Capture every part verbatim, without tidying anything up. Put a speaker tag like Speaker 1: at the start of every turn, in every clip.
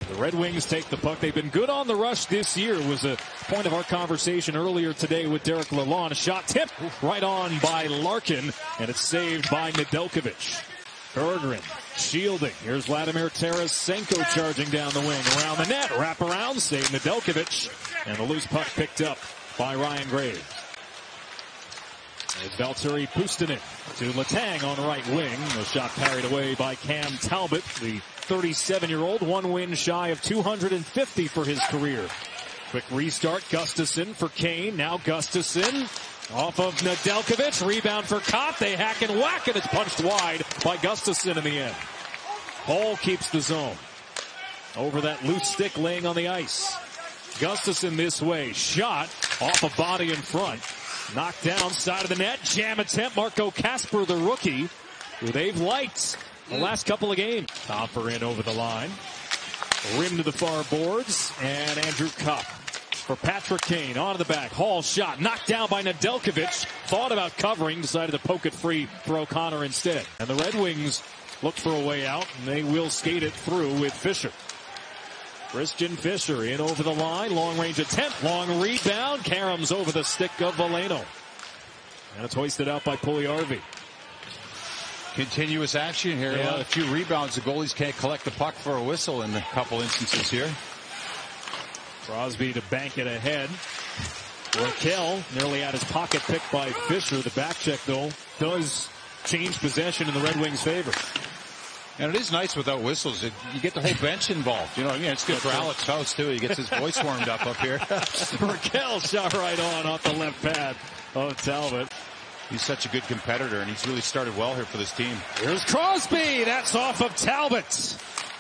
Speaker 1: The Red Wings take the puck. They've been good on the rush this year. It was a point of our conversation earlier today with Derek Lalonde. A shot tipped right on by Larkin, and it's saved by Nedeljkovic. Berggren shielding. Here's Vladimir Tarasenko charging down the wing. Around the net. Wrap around. Save Nedeljkovic. And the loose puck picked up by Ryan Graves. It's Valtteri Puustinen to Letang on the right wing. The shot parried away by Cam Talbot, the thirty-seven-year-old, one win shy of two hundred fifty for his career. Quick restart. Gustafsson for Kane. Now Gustafsson off of Nedeljkovic. Rebound for Kopp. They hack and whack, and it's punched wide by Gustafsson in the end. Hall keeps the zone. Over that loose stick laying on the ice. Gustafsson this way. Shot off a body in front. Knocked down side of the net. Jam attempt. Marco Kasper, the rookie, who they've liked the last couple of games. Topper in over the line. Rim to the far boards. And Andrew Kopp for Patrick Kane. On to the back. Hall shot. Knocked down by Nedeljkovic. Thought about covering. Decided to poke it free for O'Connor instead. And the Red Wings look for a way out. And they will skate it through with Fischer. Christian Fischer in over the line. Long range attempt. Long rebound. Karam's over the stick of Veleno. And it's hoisted out by Puljujarvi.
Speaker 2: Continuous action here.
Speaker 1: Yeah.
Speaker 2: A few rebounds. The goalies can't collect the puck for a whistle in a couple instances here.
Speaker 1: Crosby to bank it ahead. Raquel nearly at his pocket, picked by Fischer. The back check, though, does change possession in the Red Wings' favor.
Speaker 2: And it is nice without whistles. It, you get the whole bench involved. You know what I mean? It's good for Alex Faust, too. He gets his voice warmed up up here.
Speaker 1: Raquel shot right on off the left pad of Talbot.
Speaker 2: He's such a good competitor, and he's really started well here for this team.
Speaker 1: Here's Crosby. That's off of Talbot.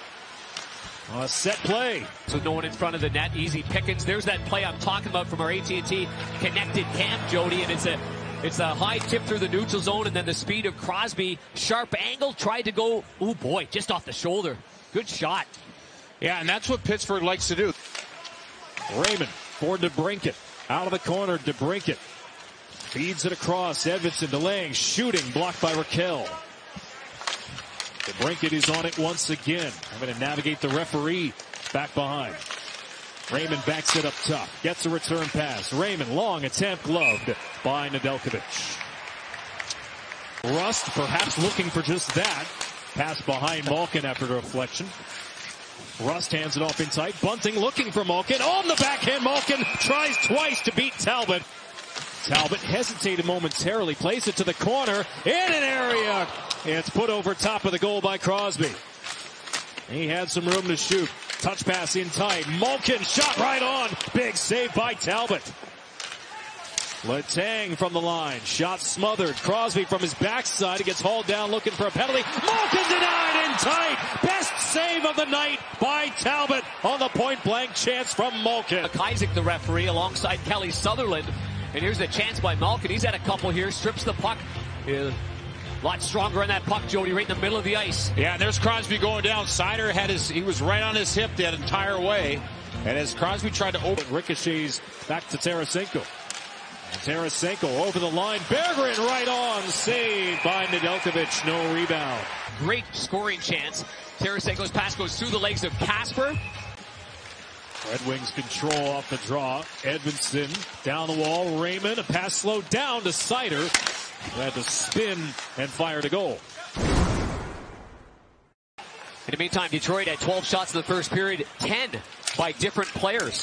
Speaker 1: A set play.
Speaker 3: So no one in front of the net. Easy pickings. There's that play I'm talking about from our A T and T connected camp, Jody, and it's a It's a high tip through the neutral zone, and then the speed of Crosby. Sharp angle, tried to go, oh boy, just off the shoulder. Good shot.
Speaker 2: Yeah, and that's what Pittsburgh likes to do.
Speaker 1: Raymond for DeBrincat. Out of the corner, DeBrincat. Feeds it across, Edvinsson delaying, shooting, blocked by Raquel. DeBrincat is on it once again. Having to navigate the referee back behind. Raymond backs it up top. Gets a return pass. Raymond, long attempt, gloved by Nedeljkovic. Rust perhaps looking for just that. Pass behind Malkin after the reflection. Rust hands it off in tight. Bunting looking for Malkin. On the backhand, Malkin tries twice to beat Talbot. Talbot hesitated momentarily. Plays it to the corner. In an area. It's put over top of the goal by Crosby. He had some room to shoot. Touch pass in tight. Malkin shot right on. Big save by Talbot. Letang from the line. Shot smothered. Crosby from his backside. He gets hauled down looking for a penalty. Malkin denied in tight. Best save of the night by Talbot on the point blank chance from Malkin.
Speaker 3: Isaac, the referee, alongside Kelly Sutherland. And here's a chance by Malkin. He's had a couple here. Strips the puck. A lot stronger on that puck, Jody, right in the middle of the ice.
Speaker 2: Yeah, and there's Crosby going down. Sider had his, he was right on his hip that entire way. And as Crosby tried to open,
Speaker 1: ricochets back to Tarasenko. Tarasenko over the line. Berggren right on. Saved by Nedeljkovic. No rebound.
Speaker 3: Great scoring chance. Tarasenko's pass goes through the legs of Kasper.
Speaker 1: Red Wings control off the draw. Edvinsson down the wall. Raymond. A pass slowed down to Sider. Who had to spin and fire to goal.
Speaker 3: In the meantime, Detroit had twelve shots in the first period, ten by different players.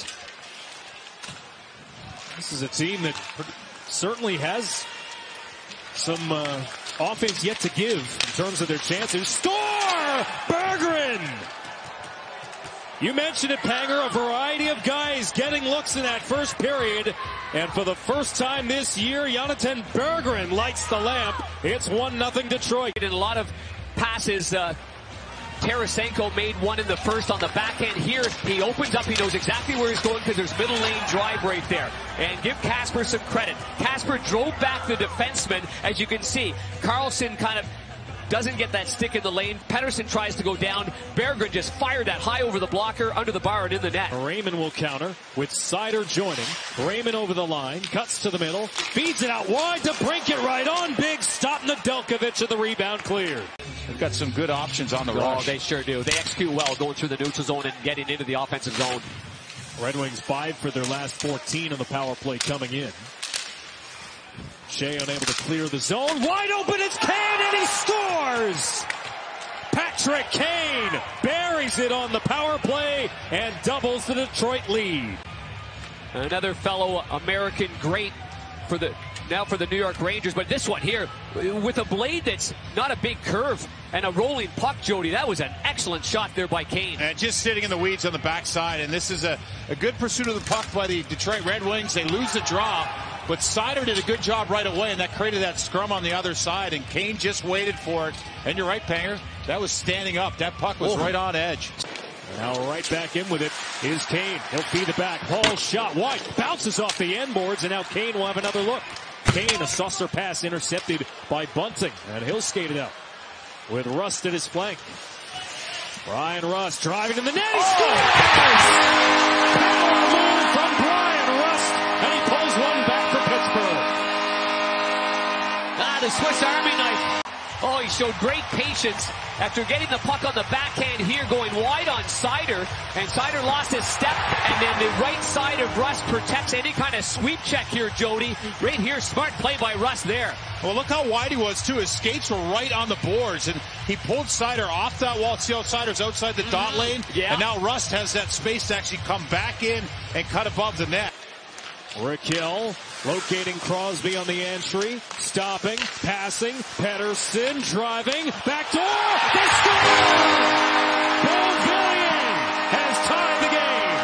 Speaker 1: This is a team that certainly has some uh, offense yet to give in terms of their chances. Score! Berggren! You mentioned it, Panger, a variety of guys getting looks in that first period. And for the first time this year, Jonathan Berggren lights the lamp. It's one nothing Detroit.
Speaker 3: In a lot of passes, uh, Tarasenko made one in the first on the backhand. Here, he opens up. He knows exactly where he's going because there's middle lane drive right there. And give Kasper some credit. Kasper drove back the defenseman, as you can see. Carlson kind of doesn't get that stick in the lane. Pettersson tries to go down. Berggren just fired that high over the blocker, under the bar, and in the net.
Speaker 1: Raymond will counter with Sider joining. Raymond over the line, cuts to the middle, feeds it out wide to DeBrincat right on. Big stop. Nedeljkovic, and the rebound cleared.
Speaker 2: They've got some good options on the
Speaker 3: Oh,
Speaker 2: rush.
Speaker 3: they sure do. They execute well going through the neutral zone and getting into the offensive zone.
Speaker 1: Red Wings five for their last fourteen on the power play coming in. Shea unable to clear the zone. Wide open, it's Kane, and he scores! Patrick Kane buries it on the power play and doubles the Detroit lead.
Speaker 3: Another fellow American great for the now for the New York Rangers, but this one here with a blade that's not a big curve and a rolling puck, Jody. That was an excellent shot there by Kane.
Speaker 2: And just sitting in the weeds on the backside, and this is a, a good pursuit of the puck by the Detroit Red Wings. They lose the draw, but Seider did a good job right away, and that created that scrum on the other side, and Kane just waited for it. And you're right, Panger, that was standing up. That puck was oh. right on edge.
Speaker 1: Now right back in with it is Kane. He'll feed it back. Hall's shot wide. Bounces off the end boards, and now Kane will have another look. Kane, a saucer pass intercepted by Bunting, and he'll skate it out with Rust at his flank. Brian Rust driving to the net. He scores! Power move from Brian Rust, and he pulls one back for Pittsburgh.
Speaker 3: Ah, the Swiss Army knife. Oh, he showed great patience after getting the puck on the backhand here, going wide on Seider, and Seider lost his step, and then the right side of Rust protects any kind of sweep check here, Jody. Right here, smart play by Rust there.
Speaker 2: Well, look how wide he was, too. His skates were right on the boards, and he pulled Seider off that wall. See how Seider's outside the mm-hmm. dot lane?
Speaker 3: Yeah.
Speaker 2: And now Rust has that space to actually come back in and cut above the net.
Speaker 1: Raquel locating Crosby on the entry, stopping, passing, Pettersson driving, back door, they score! Beauvillier has tied the game.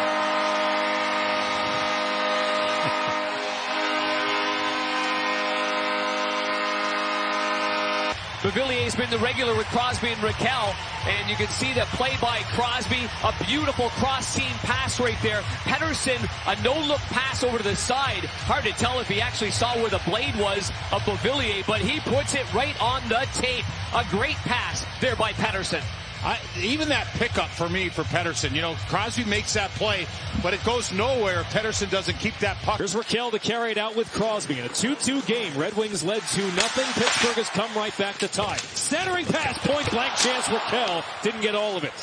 Speaker 3: Beauvillier's been the regular with Crosby and Raquel, and you can see the play by Crosby, a beautiful cross-seam pass right there. Pettersson, a no-look pass over to the side. Hard to tell if he actually saw where the blade was of Beauvillier, but he puts it right on the tape. A great pass there by Pettersson.
Speaker 2: I, even that pickup for me for Pettersson, you know, Crosby makes that play, but it goes nowhere if Pettersson doesn't keep that puck.
Speaker 1: Here's Raquel to carry it out with Crosby in a two two game. Red Wings led two nothing. Pittsburgh has come right back to tie. Centering pass, point blank chance. Raquel didn't get all of it.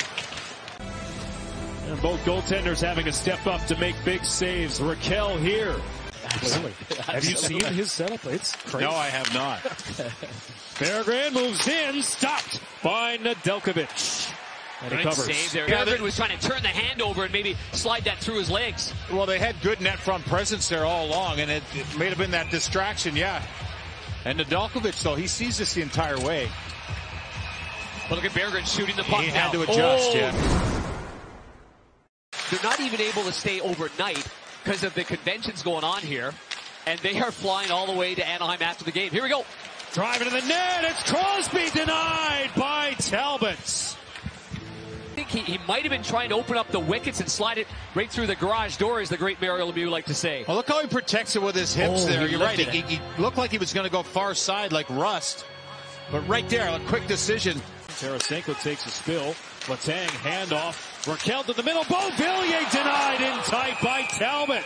Speaker 1: And both goaltenders having to step up to make big saves. Raquel here. Absolutely. Have you seen his setup? It's crazy.
Speaker 2: No, I have not.
Speaker 1: Berggren moves in, stopped by Nedeljkovic. And he covers.
Speaker 3: Save there. Yeah, Berggren was trying to turn the hand over and maybe slide that through his legs.
Speaker 2: Well, they had good net front presence there all along, and it, it may have been that distraction, yeah. And Nedeljkovic, though, he sees this the entire way.
Speaker 3: Well, look at Berggren shooting the puck
Speaker 2: He
Speaker 3: now.
Speaker 2: had to adjust,
Speaker 3: oh.
Speaker 2: yeah.
Speaker 3: They're not even able to stay overnight because of the conventions going on here, and they are flying all the way to Anaheim after the game. Here we go.
Speaker 1: Driving to the net, it's Crosby denied by Talbot.
Speaker 3: I think he, he might have been trying to open up the wickets and slide it right through the garage door, as the great Mario Lemieux like to say.
Speaker 2: Well, look how he protects it with his hips
Speaker 3: oh,
Speaker 2: there.
Speaker 3: You're
Speaker 2: right. He, he looked like he was going to go far side like Rust. But right there, a quick decision.
Speaker 1: Tarasenko takes a spill. Letang handoff. Raquel to the middle. Beauvillier denied in tight by Talbot.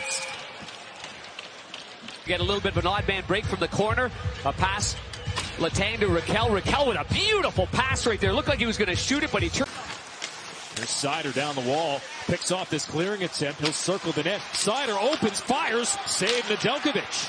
Speaker 3: Get a little bit of an odd man break from the corner. A pass. Letang to Raquel. Raquel with a beautiful pass right there. Looked like he was going to shoot it, but he turned.
Speaker 1: There's Seider down the wall. Picks off this clearing attempt. He'll circle the net. Seider opens, fires. Save Nedeljkovic.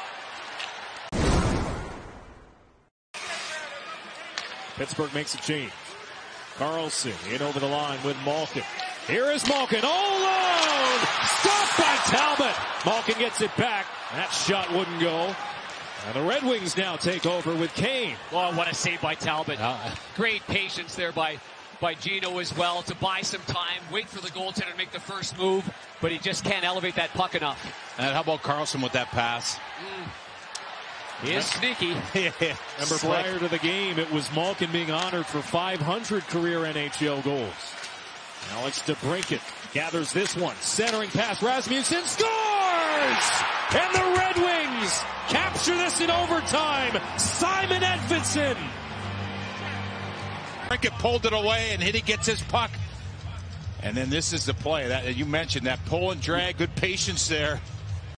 Speaker 1: Pittsburgh makes a change. Carlson in over the line with Malkin. Here is Malkin all alone. Stopped by Talbot. Malkin gets it back. That shot wouldn't go. And the Red Wings now take over with Kane.
Speaker 3: Oh, what a save by Talbot. Uh, Great patience there by, by Gino as well to buy some time, wait for the goaltender to make the first move, but he just can't elevate that puck enough.
Speaker 2: And how about Carlson with that pass?
Speaker 3: Mm. He is sneaky.
Speaker 1: Remember, Slick. Prior to the game, it was Malkin being honored for five hundred career N H L goals. Alex DeBrincat gathers this one. Centering pass. Rasmussen scores! And the Red Wings capture this in overtime. Simon Edvinsson.
Speaker 2: DeBrincat pulled it away, and Hitty gets his puck. And then this is the play that you mentioned, that pull and drag, good patience there.